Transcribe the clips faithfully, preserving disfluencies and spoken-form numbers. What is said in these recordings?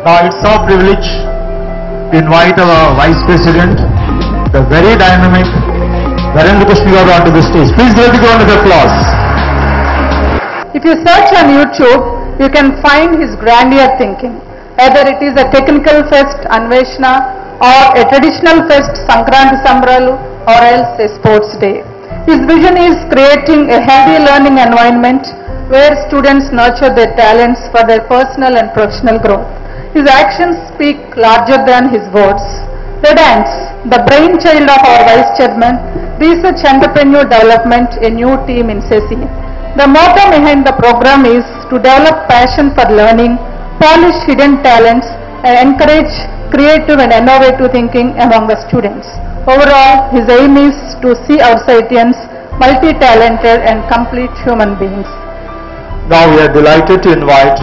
Now it's our privilege to invite our Vice President, the very dynamic Narendra Krishna Garu onto the stage. Please give a big round of applause. If you search on YouTube, you can find his grandeur thinking. Whether it is a technical fest, Anveshna, or a traditional fest, Sankranti Sambralu, or else a sports day. His vision is creating a healthy learning environment where students nurture their talents for their personal and professional growth. His actions speak larger than his words. The dance, the brainchild of our Vice Chairman, Research Entrepreneur Development, a new team in S E S I. The motto behind the program is to develop passion for learning, polish hidden talents, and encourage creative and innovative thinking among the students. Overall, his aim is to see our Saitians multi-talented and complete human beings. Now we are delighted to invite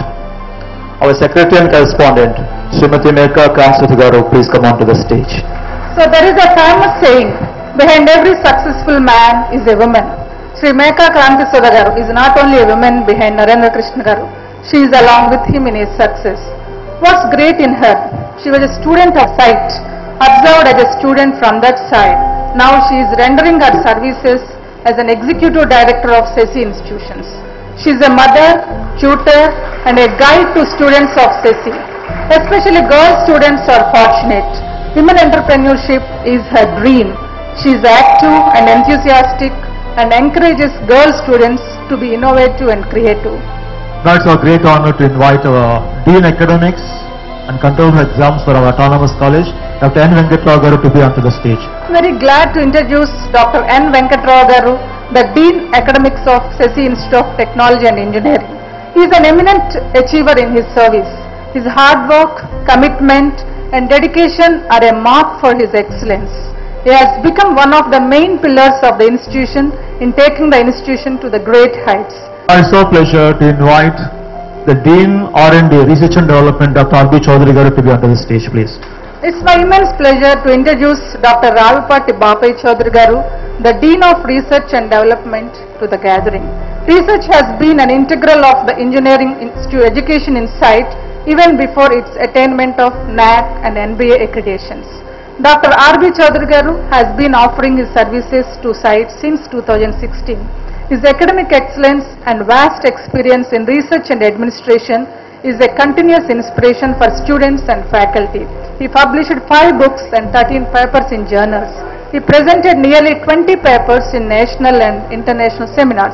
our Secretary and Correspondent, Srimati Meka Kramswati Garu. Please come on to the stage. So there is a famous saying, behind every successful man is a woman. Sri Meka Kramswati Garu is not only a woman behind Narendra Krishna Garu, she is along with him in his success. What's great in her? She was a student of sight, observed as a student from that side. Now she is rendering her services as an executive director of S E S I institutions. She is a mother, tutor, and a guide to students of S E S I. Especially girl students are fortunate. Women entrepreneurship is her dream. She is active and enthusiastic and encourages girl students to be innovative and creative. Now it's our great honor to invite our Dean Academics and Control of Exams for our Autonomous College, Doctor N. Venkatrao Garu, to be onto the stage. Very glad to introduce Doctor N. Venkatrao Garu, the Dean Academics of S E S I Institute of Technology and Engineering. He is an eminent achiever in his service. His hard work, commitment, and dedication are a mark for his excellence. He has become one of the main pillars of the institution in taking the institution to the great heights. It's our pleasure to invite the Dean R and D, Research and Development, Doctor R B Chaudhary Garu, to be onto the stage, please. It's my immense pleasure to introduce Doctor Ravipati Bapai Chaudhary Garu, the Dean of Research and Development, to the gathering. Research has been an integral of the engineering institute education in sight even before its attainment of N A A C and N B A accreditations. Doctor R B Chaudhary Garu has been offering his services to SITE since two thousand sixteen. His academic excellence and vast experience in research and administration is a continuous inspiration for students and faculty. He published five books and thirteen papers in journals. He presented nearly twenty papers in national and international seminars.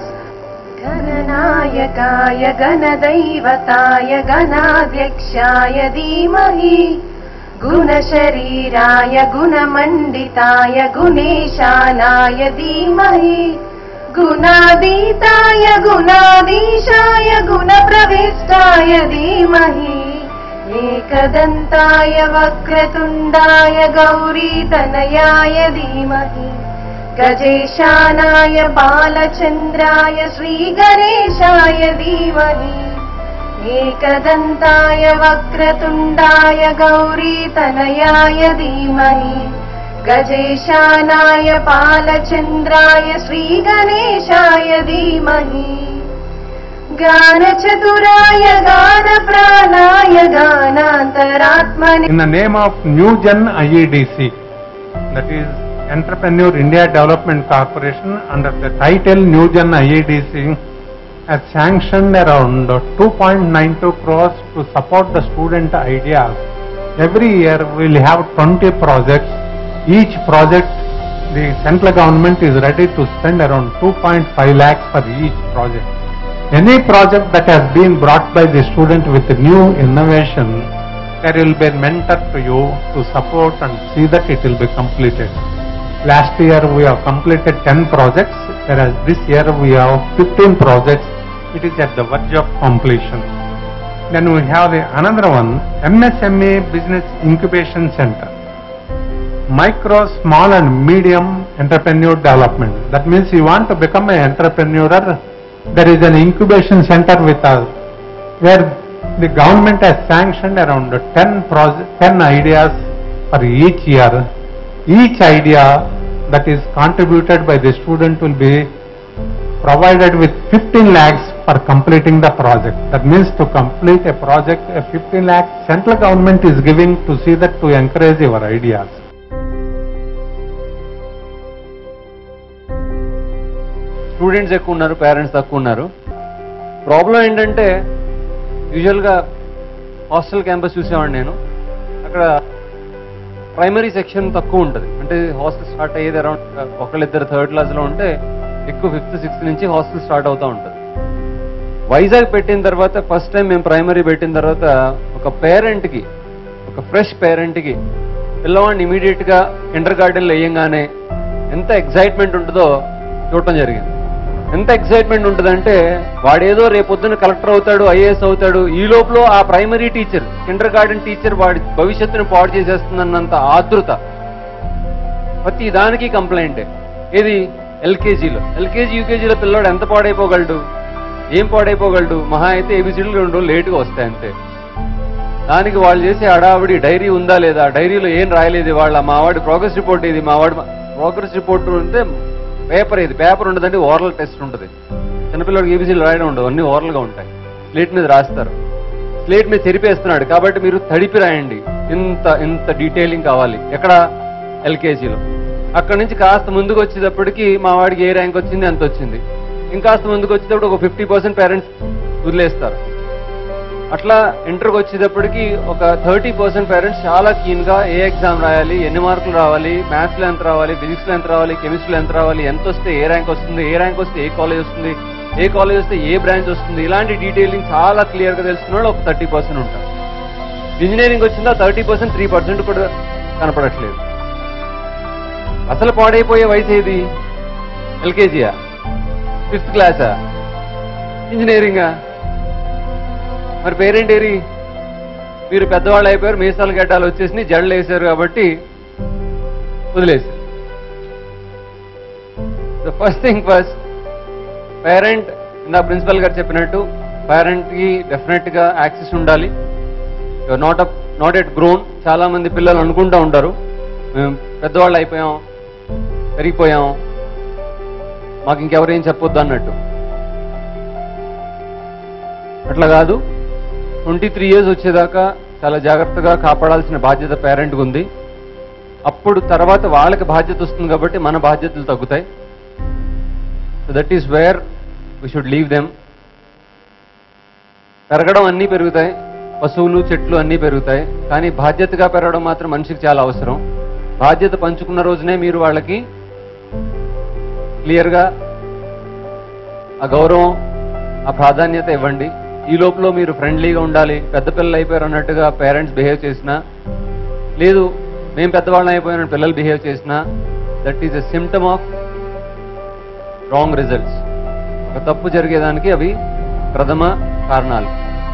Gananayakaya Ganadaivataya Ganadhyakshaya Dhimahi Gunashariraya Gunamanditaya Guneshanaya Dhimahi Gunaditaya Gunadishaya Gunapravistaya Dhimahi Ekadantaya Vakratundaya Gauritanayaya Dhimahi Gajeshanaya Balachandraya Sri Ganeshaya Dhimahi Ekadantaya Vakratundaya Gauritanayaya Dhimahi Gajeshanaya Balachandraya Sri Ganeshaya Dhimahi Ganachaturaya Gana Pranaya Ganantaratmane. In the name of New Gen I E D C, that is Entrepreneur India Development Corporation, under the title New Gen I E D C, has sanctioned around two point nine two crores to support the student ideas. Every year we will have twenty projects. Each project, the central government is ready to spend around two point five lakhs for each project. Any project that has been brought by the student with new innovation, there will be a mentor to you to support and see that it will be completed. Last year we have completed ten projects, whereas this year we have fifteen projects. It is at the verge of completion. Then we have the another one, M S M E Business Incubation Center. Micro, small and medium entrepreneur development. That means you want to become an entrepreneur, there is an incubation center with us, where the government has sanctioned around ten, ten ideas for each year. Each idea that is contributed by the student will be provided with fifteen lakhs for completing the project. That means to complete a project, a fifteen lakh central government is giving to see that to encourage your ideas. Students ఎక్కువ ఉన్నారు, parents తక్కువ ఉన్నారు. Problem ఏంటంటే యూజువల్గా hostel campus చూసేవాడిని నేను. అక్కడ primary section తక్కువ ఉంటుంది. అంటే హాస్టల్ స్టార్ట్ అయ్యేది అరౌండ్ ఒకళ్ళిద్దరు థర్డ్ క్లాస్లో ఉంటే ఎక్కువ ఫిఫ్త్ సిక్స్త్ నుంచి హాస్టల్ స్టార్ట్ అవుతూ ఉంటుంది. వైజాగ్ పెట్టిన తర్వాత ఫస్ట్ టైం మేము ప్రైమరీ పెట్టిన తర్వాత ఒక పేరెంట్కి, ఒక ఫ్రెష్ పేరెంట్కి పిల్లవాడిని ఇమీడియట్గా కిండర్ గార్డెన్లో వేయంగానే ఎంత ఎక్సైట్మెంట్ ఉంటుందో చూడటం జరిగింది. ఎంత ఎక్సైట్మెంట్ ఉంటుందంటే వాడేదో రేపొద్దున కలెక్టర్ అవుతాడు, ఐఏఎస్ అవుతాడు, ఈ లోపల ఆ primary teacher, kindergarten teacher వాడి భవిష్యత్తును పాడు చేసేస్తుందన్నంత ఆతృత. ప్రతి దానికి కంప్లైంటే. ఏది ఎల్కేజీలో, ఎల్కేజీ యూకేజీలో పిల్లవాడు ఎంత పాడైపోగలడు, ఏం పాడైపోగలడు? మహా అయితే ఏబిసిడీలు రెండు రోజులు లేటుగా వస్తాయి అంతే. దానికి వాళ్ళు చేసే హడావిడి, డైరీ ఉందా లేదా, డైరీలో ఏం రాయలేదు వాళ్ళ, మా వాడి ప్రోగ్రెస్ రిపోర్ట్ ఇది, మా వాడి ప్రోగ్రెస్ రిపోర్ట్ ఉంటే పేపర్ ఇది, పేపర్ ఉండదండి ఓరల్ టెస్ట్ ఉంటుంది. చిన్నపిల్లడికి ఏబిసిడీలు రాయడం ఉండదు, అన్ని ఓరల్గా ఉంటాయి. స్లేట్ మీద రాస్తారు, స్లేట్ మీద చెరిపేస్తున్నాడు కాబట్టి మీరు తడిపి రాయండి. ఇంత ఇంత డీటెయిలింగ్ కావాలి. ఎక్కడ? ఎల్కేజీలో. అక్కడి నుంచి కాస్త ముందుకు వచ్చేటప్పటికి మా వాడికి ఏ ర్యాంక్ వచ్చింది, ఎంత వచ్చింది. ఇంకాస్త ముందుకు వచ్చేటప్పుడు ఒక ఫిఫ్టీ పర్సెంట్ పేరెంట్స్ వదిలేస్తారు. అట్లా ఇంటర్కి వచ్చేటప్పటికి ఒక థర్టీ పర్సెంట్ పేరెంట్స్ చాలా కీన్గా ఏ ఎగ్జామ్ రాయాలి, ఎన్ని మార్కులు రావాలి, మ్యాథ్స్లో ఎంత రావాలి, ఫిజిక్స్లో ఎంత రావాలి, కెమిస్ట్రీలో ఎంత రావాలి, ఎంత వస్తే ఏ ర్యాంక్ వస్తుంది, ఏ ర్యాంక్ వస్తే ఏ కాలేజ్ వస్తుంది, ఏ కాలేజ్ వస్తే ఏ బ్రాంచ్ వస్తుంది, ఇలాంటి డీటెయిలింగ్ చాలా క్లియర్గా తెలుసుకున్న వాళ్ళు ఒక థర్టీ పర్సెంట్ ఉంటారు. ఇంజనీరింగ్ వచ్చిందా థర్టీ పర్సెంట్ త్రీ పర్సెంట్ కూడా కనపడట్లేదు. అసలు పాడైపోయే వయసు ఏది? ఎల్కేజీయా, ఫిఫ్త్ క్లాసా, ఇంజనీరింగా? మరి పేరెంట్ ఏరి? మీరు పెద్దవాళ్ళు అయిపోయారు, మీసాలు గడ్డాలు వచ్చేసి జడలు వేశారు కాబట్టి వదిలేశారు. The first thing first, parent నా ప్రిన్సిపల్ గారు చెప్పినట్టు పేరెంట్కి డెఫినెట్గా యాక్సెస్ ఉండాలి. Not up not at grown. చాలా మంది పిల్లలు అనుకుంటూ ఉంటారు మేము పెద్దవాళ్ళు అయిపోయాం, పెరిగిపోయాం, మాకు ఇంకెవరేం చెప్పొద్దు అన్నట్టు. అట్లా కాదు. ట్వంటీ త్రీ ఇయర్స్ వచ్చేదాకా చాలా జాగ్రత్తగా కాపాడాల్సిన బాధ్యత పేరెంట్కి ఉంది. అప్పుడు తర్వాత వాళ్ళకి బాధ్యత వస్తుంది కాబట్టి మన బాధ్యతలు తగ్గుతాయి. So that is where we should leave them. పెరగడం అన్నీ పెరుగుతాయి, పశువులు చెట్లు అన్నీ పెరుగుతాయి, కానీ బాధ్యతగా పెరగడం మాత్రం మనిషికి చాలా అవసరం. బాధ్యత పంచుకున్న రోజునే మీరు వాళ్ళకి క్లియర్గా ఆ గౌరవం, ఆ ప్రాధాన్యత ఇవ్వండి. ఈ లోపల మీరు ఫ్రెండ్లీగా ఉండాలి. పెద్ద పిల్లలు అయిపోయారు అన్నట్టుగా పేరెంట్స్ బిహేవ్ చేసినా, లేదు మేము పెద్దవాళ్ళని అయిపోయిన పిల్లలు బిహేవ్ చేసినా, that is a symptom of wrong results. ఒక తప్పు జరిగేదానికి అవి ప్రథమ కారణాలు.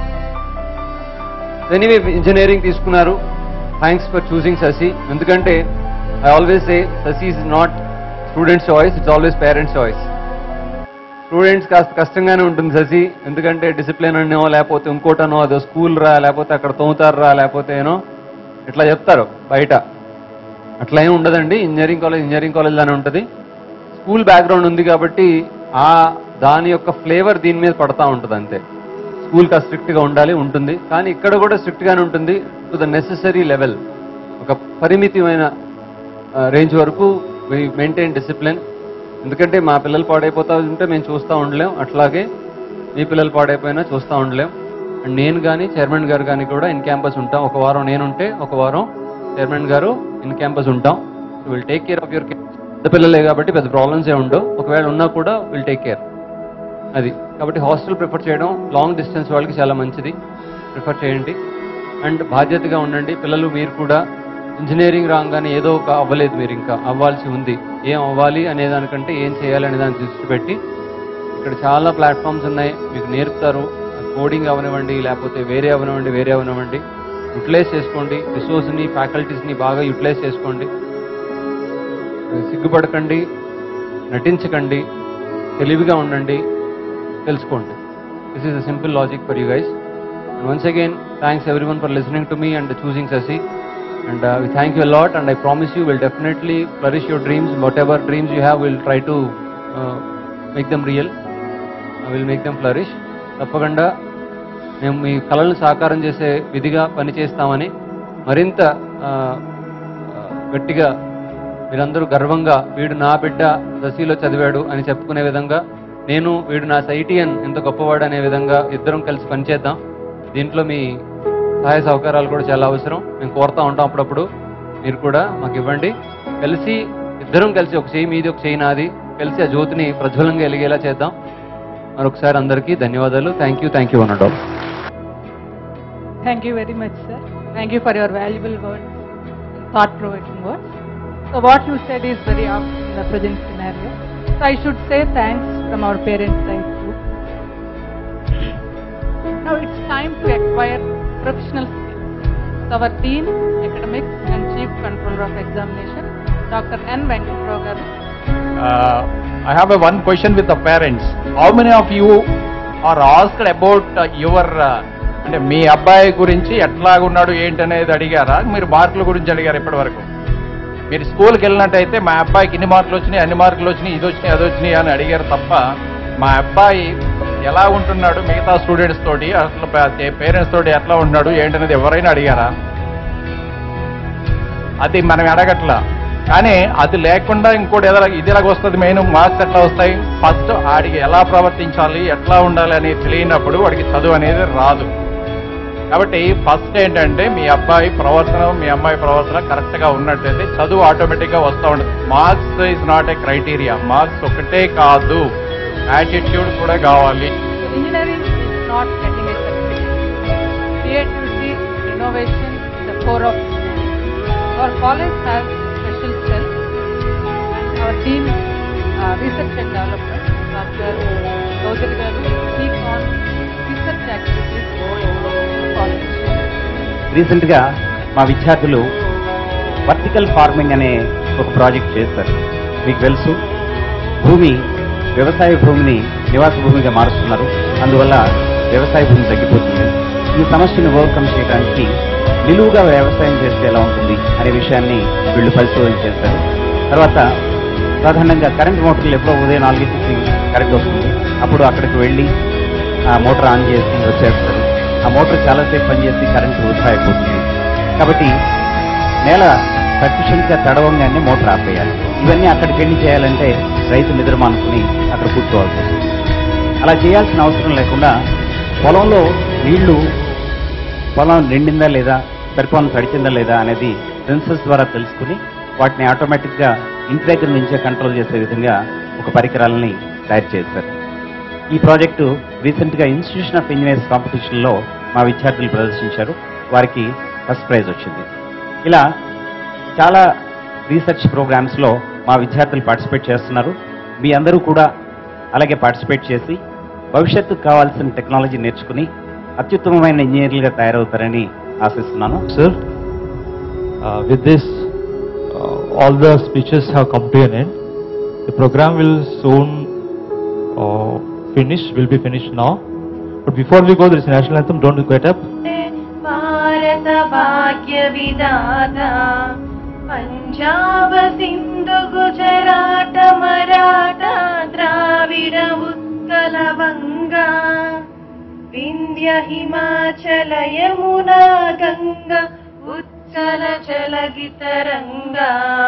ఎనీవే ఇంజనీరింగ్ తీసుకున్నారు. Thanks for choosing Sasi. ఎందుకంటే I always say Sasi is not students choice, it's always parents choice. Students కాస్త కష్టంగానే ఉంటుంది శశి, ఎందుకంటే డిసిప్లిన్ అనో లేకపోతే ఇంకోటనో, అదో స్కూల్ రా, లేకపోతే అక్కడ తోముతారు రా, లేకపోతే ఏనో ఇట్లా చెప్తారు బయట. అట్లా ఏమి ఉండదండి. ఇంజనీరింగ్ కాలేజ్ ఇంజనీరింగ్ కాలేజ్ లానే ఉంటుంది. స్కూల్ బ్యాక్గ్రౌండ్ ఉంది కాబట్టి ఆ దాని యొక్క ఫ్లేవర్ దీని మీద పడతా ఉంటుంది అంతే. స్కూల్కి స్ట్రిక్ట్గా ఉండాలి ఉంటుంది, కానీ ఇక్కడ కూడా స్ట్రిక్ట్గానే ఉంటుంది టు ద నెసెసరీ లెవెల్. ఒక పరిమితమైన రేంజ్ వరకు వి మెయింటైన్ డిసిప్లిన్. ఎందుకంటే మా పిల్లలు పాడైపోతా ఉంటే మేము చూస్తూ ఉండలేం, అట్లాగే మీ పిల్లలు పాడైపోయినా చూస్తూ ఉండలేం. అండ్ నేను కానీ చైర్మన్ గారు కానీ కూడా ఇన్ క్యాంపస్ ఉంటాం. ఒక వారం నేనుంటే ఒక వారం చైర్మన్ గారు ఇన్ క్యాంపస్ ఉంటాం. Will take care of your పెద్ద పిల్లలే కాబట్టి పెద్ద ప్రాబ్లమ్స్ ఏ ఉండవు. ఒకవేళ ఉన్నా కూడా విల్ టేక్ కేర్. అది కాబట్టి హాస్టల్ ప్రిఫర్ చేయడం లాంగ్ డిస్టెన్స్ వాళ్ళకి చాలా మంచిది, ప్రిఫర్ చేయండి. అండ్ బాధ్యతగా ఉండండి. పిల్లలు మీరు కూడా ఇంజనీరింగ్ రాగానే ఏదో ఒక అవ్వలేదు, మీరు ఇంకా అవ్వాల్సి ఉంది. ఏం అవ్వాలి అనే దానికంటే ఏం చేయాలి అనే దాన్ని దృష్టి పెట్టి ఇక్కడ చాలా ప్లాట్ఫామ్స్ ఉన్నాయి, మీకు నేర్పుతారు. కోడింగ్ అవనివ్వండి, లేకపోతే వేరే అవనివ్వండి వేరే అవనివ్వండి యూటిలైజ్ చేసుకోండి. రిసోర్స్ని, ఫ్యాకల్టీస్ని బాగా యూటిలైజ్ చేసుకోండి. సిగ్గుపడకండి, నటించకండి, తెలివిగా ఉండండి, తెలుసుకోండి. This is a simple logic for you guys. And once again thanks everyone for listening to me and choosing Sasi. And uh, we thank you a lot, and I promise you we'll definitely flourish your dreams. Whatever dreams you have, we'll try to uh, make them real. Uh, will make them flourish. తప్పకుండా మేము మీ కళలను సాకారం చేసే విధిగా పనిచేస్తామని మరింత గట్టిగా మీరందరూ గర్వంగా వీడు నా బిడ్డ దశలో చదివాడు అని చెప్పుకునే విధంగా, నేను వీడు నా సైటియన్ ఎంత గొప్పవాడు అనే విధంగా ఇద్దరం కలిసి పనిచేద్దాం. దీంట్లో మీ సహాయ సహకారాలు కూడా చాలా అవసరం. మేము కోరుతూ ఉంటాం అప్పుడప్పుడు, మీరు కూడా మాకు ఇవ్వండి. కలిసి ఇద్దరం కలిసి ఒక చేయి మీది ఒక చేయి నాది కలిసి ఆ జ్యోతిని ప్రజ్వలంగా వెలిగేలా చేద్దాం. మరొకసారి అందరికీ ధన్యవాదాలు. Thank you thank you one and all. Thank you very much, sir. Thank you for your valuable words, thought-provoking words. So what you said is very apt in the present scenario. So I should say thanks from our parents' side too. Now it's time to acquire professional skills. So our Dean, Academics and Chief Controller of Examination, Doctor N. Venkatrao garu. Uh, I have a one question with the parents. How many of you are asked about uh, your uh, అంటే మీ అబ్బాయి గురించి ఎట్లాగున్నాడు ఏంటనేది అడిగారా? మీరు మార్కుల గురించి అడిగారు ఇప్పటి వరకు? మీరు స్కూల్కి వెళ్ళినట్టయితే మా అబ్బాయికి ఇన్ని మార్కులు వచ్చినాయి, అన్ని మార్కులు వచ్చినాయి, ఇది వచ్చినాయి, అది వచ్చినాయి అని అడిగారు తప్ప మా అబ్బాయి ఎలా ఉంటున్నాడు మిగతా స్టూడెంట్స్ తోటి, అసలు పేరెంట్స్ తోటి ఎట్లా ఉంటున్నాడు ఏంటనేది ఎవరైనా అడిగారా? అది మనం అడగట్లా. కానీ అది లేకుండా ఇంకోటి ఎదుర ఇది ఎలాగ వస్తుంది, మెయిన్ మార్క్స్ ఎట్లా వస్తాయి? ఫస్ట్ వాడికి ఎలా ప్రవర్తించాలి, ఎట్లా ఉండాలి అని తెలియనప్పుడు వాడికి చదువు అనేది రాదు. కాబట్టి ఫస్ట్ ఏంటంటే మీ అబ్బాయి ప్రవర్తన మీ అమ్మాయి ప్రవర్తన కరెక్ట్గా ఉన్నట్టయితే చదువు ఆటోమేటిక్గా వస్తూ ఉంటుంది. Marks is not a criteria. Marks ఒకటే కాదు, యాటిట్యూడ్ కూడా కావాలి. Engineering is not getting a certificate. Creativity, innovation is the core of engineering. Our college has special cells and our team, uh, research and development, Doctor Chaudhary garu, keep on research activities in the college. రీసెంట్గా మా విద్యార్థులు vertical farming అనే ఒక project చేస్తారు. మీకు తెలుసు, భూమి వ్యవసాయ భూమిని నివాస భూమిగా మారుస్తున్నారు. అందువల్ల వ్యవసాయ భూమి తగ్గిపోతుంది. ఈ సమస్యను ఓవర్కమ్ చేయడానికి నిలువుగా వ్యవసాయం చేస్తే ఎలా ఉంటుంది అనే విషయాన్ని వీళ్ళు పరిశోధన చేస్తారు. తర్వాత సాధారణంగా కరెంట్ మోటార్లు ఎప్పుడో ఉదయం నాలుగింటికి కరెంట్ వస్తుంది. అప్పుడు అక్కడికి వెళ్ళి ఆ మోటార్ ఆన్ చేసి వచ్చేస్తారు. ఆ మోటార్ చాలాసేపు పనిచేసి కరెంటు వృధా అయిపోతుంది. కాబట్టి నేల సఫిషియెంట్గా తడవంగానే మోటార్ ఆపేయాలి. ఇవన్నీ అక్కడికి వెళ్ళి చేయాలంటే రైతు నిద్రమానుకుని అక్కడ కూర్చోవాల్సి వస్తుంది. అలా చేయాల్సిన అవసరం లేకుండా పొలంలో నీళ్లు పొలం నిండిందా లేదా, సరిపోను తడిచిందా లేదా అనేది సెన్సస్ ద్వారా తెలుసుకుని వాటిని ఆటోమేటిక్గా ఇంటి దగ్గర నుంచే కంట్రోల్ చేసే విధంగా ఒక పరికరాలని తయారు చేశారు. ఈ ప్రాజెక్టు రీసెంట్గా ఇన్స్టిట్యూషన్ ఆఫ్ ఇంజనీర్స్ కాంపిటీషన్లో మా విద్యార్థులు ప్రదర్శించారు. వారికి ఫస్ట్ ప్రైజ్ వచ్చింది. ఇలా చాలా రీసెర్చ్ ప్రోగ్రామ్స్లో మా విద్యార్థులు పార్టిసిపేట్ చేస్తున్నారు. మీ అందరూ కూడా అలాగే పార్టిసిపేట్ చేసి భవిష్యత్తుకు కావాల్సిన టెక్నాలజీ నేర్చుకుని అత్యుత్తమమైన ఇంజనీర్లుగా తయారవుతారని ఆశిస్తున్నాను. Sir, uh, with this, uh, all the speeches have come to an end. The program will soon uh, finish, will be finished now. But before we go, there is a national anthem. Don't get up. భారత భాగ్య విధాత పంజాబ సింధు గుజరాట మరాఠ ద్రావిడ ఉత్కల వంగ వింధ్య హిమాచల యమునా గంగ ఉచ్చల చలగితరంగా